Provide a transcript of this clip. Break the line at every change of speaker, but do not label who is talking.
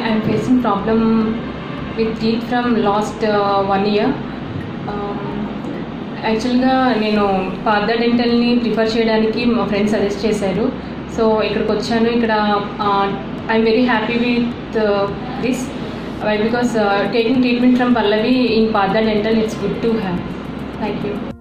I'm facing problem with teeth from last 1 year. యాక్చువల్గా నేను Partha డెంటల్ని prefer చేయడానికి మా ఫ్రెండ్స్ సజెస్ట్ చేశారు. సో ఇక్కడికి వచ్చాను. ఇక్కడ I'm very happy with this because taking treatment from Pallavi in Partha dental it's good to have. Thank you.